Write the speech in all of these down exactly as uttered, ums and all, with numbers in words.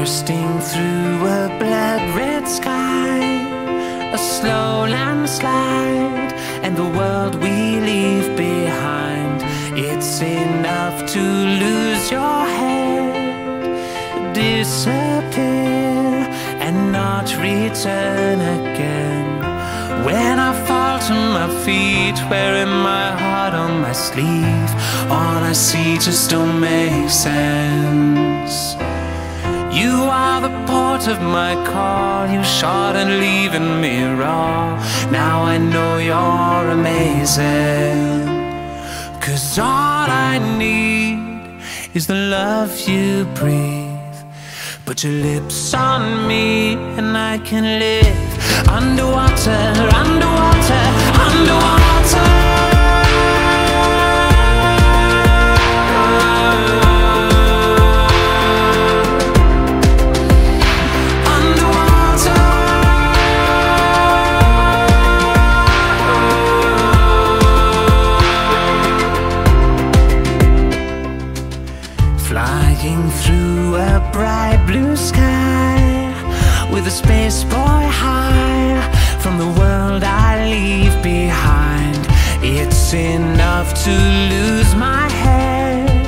bursting through a blood-red sky, a slow landslide, and the world we leave behind. It's enough to lose your head, disappear, and not return again. When I fall to my feet, wearing my heart on my sleeve, all I see just don't make sense. You are the port of my call, you shot and leaving me raw. Now I know you're amazing, 'cause all I need is the love you breathe. Put your lips on me and I can live underwater, underwater, underwater. Flying through a bright blue sky, with a space boy high, from the world I leave behind. It's enough to lose my head,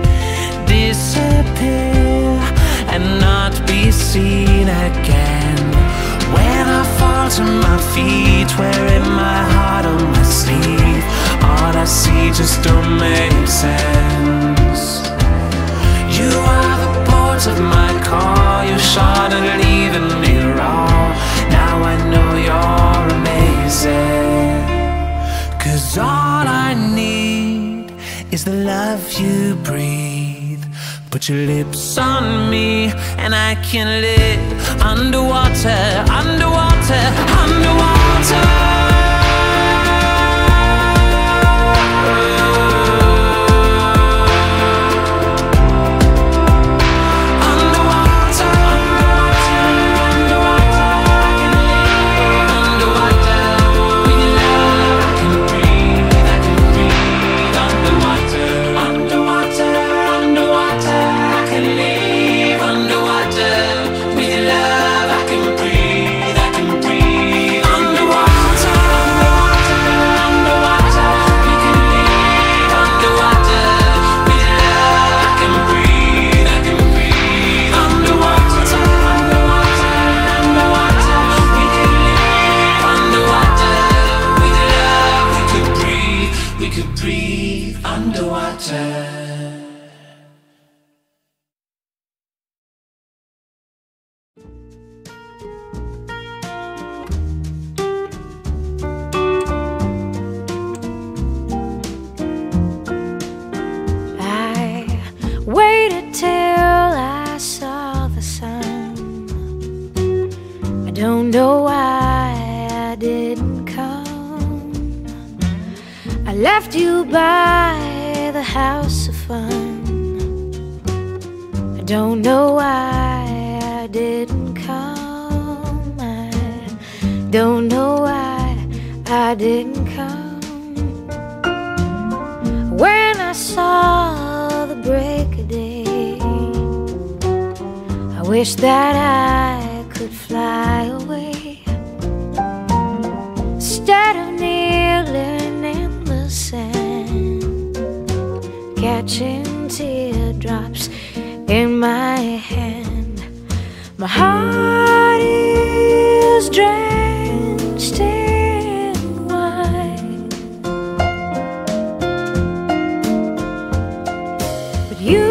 disappear, and not be seen again. When I fall to my feet, wearing my heart on my sleeve, all I see just don't make sense. You are the port of my call, you shot and leaving me raw. Now I know you're amazing, 'cause all I need is the love you breathe. Put your lips on me and I can live underwater, underwater, underwater. Don't know why I didn't come. I left you by the house of fun. I don't know why I didn't come. I don't know why I didn't come. When I saw the break of day, I wish that I could fly away, instead of kneeling in the sand, catching teardrops in my hand. My heart is drenched in wine, but you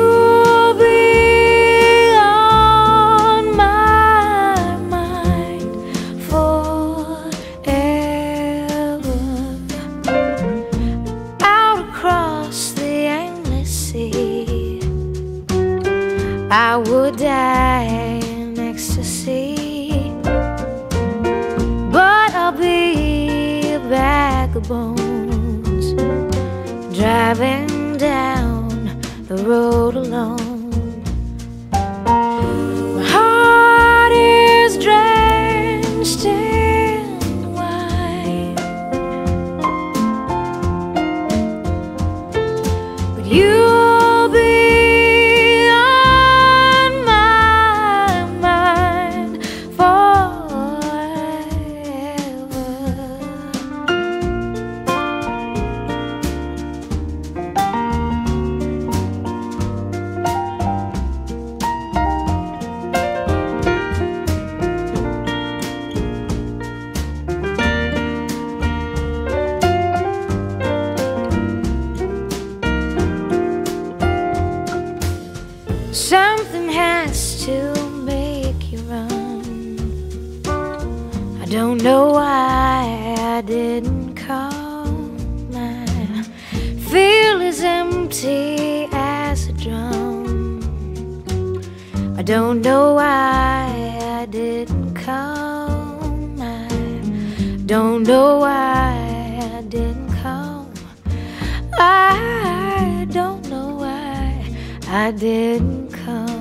I would die in ecstasy, but I'll be a bag of bones, driving down the road alone. My heart is drenched in wine, but you'll be on my why I didn't come. I feel as empty as a drum. I don't know why I didn't come. I don't know why I didn't come. I don't know why I didn't come.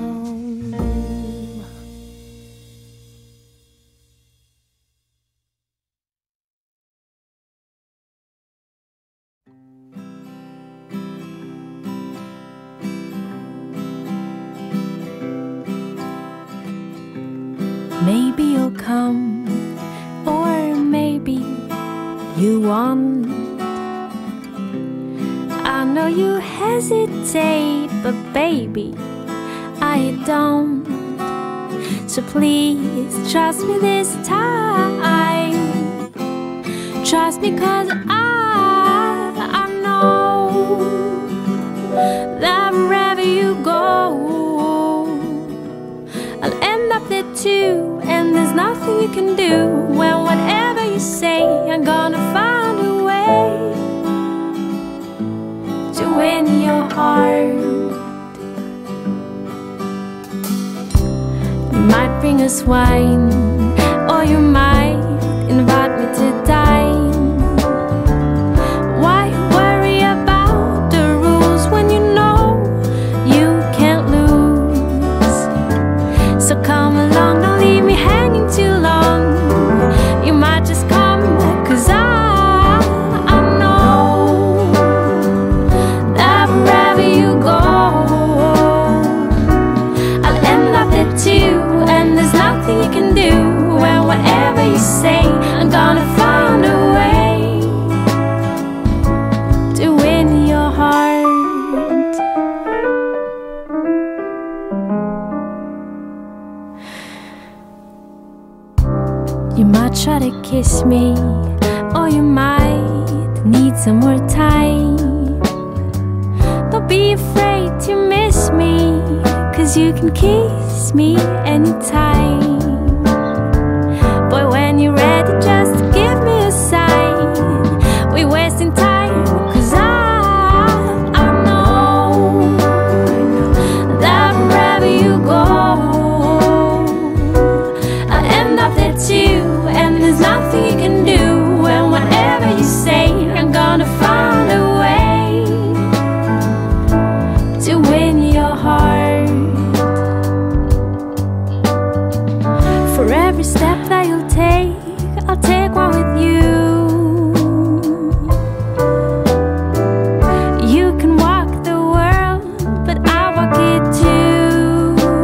Maybe you'll come, or maybe you won't. I know you hesitate, but baby, I don't. So please trust me this time. Trust me, 'cause I, I know that wherever you go, I'll end up there too. And there's nothing you can do. Well, whatever you say, I'm gonna find a way to win your heart. You might bring us wine, or you might invite me to dine. Why worry about the rules when you know you can't lose? So come along, don't leave me hanging too long. You might just come, 'cause I, I know that wherever you go, I'll end up there too. And there's nothing you can do. Well, whatever you say, I'm gonna find a way to win your heart. You might try to kiss me, or you might need some more time. Don't be afraid to miss me, 'cause you can kiss me anytime. Boy, when you're ready, just give me a sign. We're wasting time, 'cause I, I know that wherever you go, I'll end up there too. And there's nothing you can do. And whatever you say, I'm gonna find a way to win your heart. For every step that you'll take, I'll take one with you. You can walk the world, but I'll walk it too.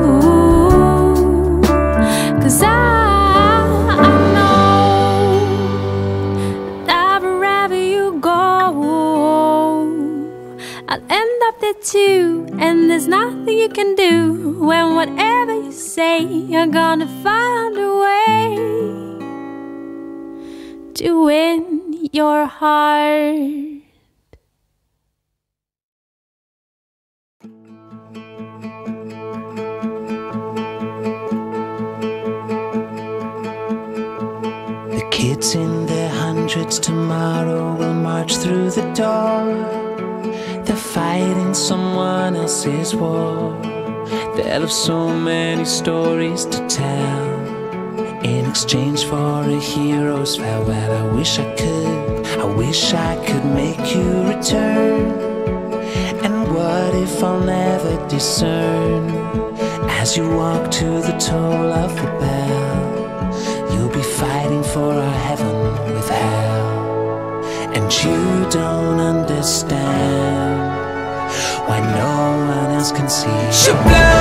'Cause I, I know that wherever you go, I'll end up there too. And there's nothing you can do. When whatever you say, you're gonna find a way to win your heart. The kids in their hundreds tomorrow will march through the door. They're fighting someone else's war. They'll have so many stories to tell in exchange for a hero's farewell. I wish I could, I wish I could make you return. And what if I'll never discern? As you walk to the toll of the bell, you'll be fighting for a heaven with hell. And you don't understand why no one else can see.